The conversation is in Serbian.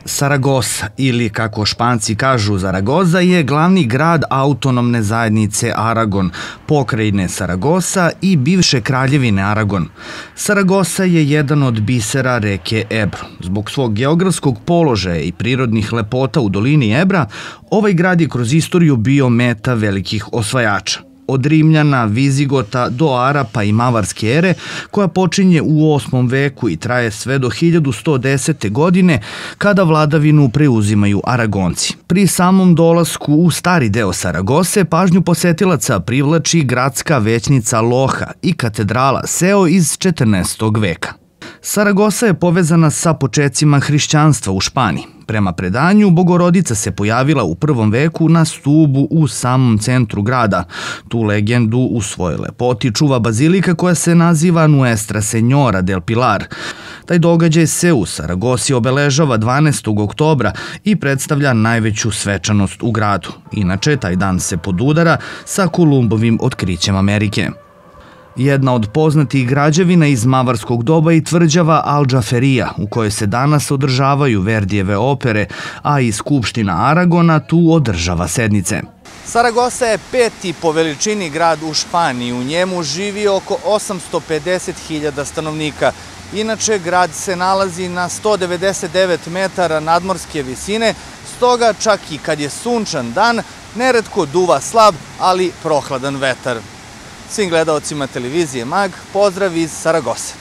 Saragosa, ili kako Španci kažu Zaragoza, je glavni grad autonomne zajednice Aragon, pokrajine Saragosa i bivše kraljevine Aragon. Saragosa je jedan od bisera reke Ebro. Zbog svog geografskog položaja i prirodnih lepota u dolini Ebra, ovaj grad je kroz istoriju bio meta velikih osvajača. Od Rimljana, Vizigota do Arapa i Mavarske ere, koja počinje u 8. veku i traje sve do 1110. godine, kada vladavinu preuzimaju Aragonci. Pri samom dolasku u stari deo Saragose pažnju posetilaca privlači gradska većnica Loha i katedrala Seo iz 14. veka. Saragosa je povezana sa počecima hrišćanstva u Španiji. Prema predanju, Bogorodica se pojavila u 1. veku na stubu u samom centru grada. Tu legendu u svojoj lepoti čuva bazilika koja se naziva Nuestra Señora del Pilar. Taj događaj se u Saragosi obeležava 12. oktobra i predstavlja najveću svečanost u gradu. Inače, taj dan se podudara sa Kolumbovim otkrićem Amerike. Jedna od poznatih građevina iz mavarskog doba je tvrđava Al-Džaferija, u kojoj se danas održavaju Verdijeve opere, a i Skupština Aragona tu održava sednice. Saragosa je 5. po veličini grad u Španiji. U njemu živi oko 850.000 stanovnika. Inače, grad se nalazi na 199 metara nadmorske visine, stoga čak i kad je sunčan dan, neretko duva slab, ali prohladan vetar. Svim gledaocima televizije MAG, pozdrav iz Saragose.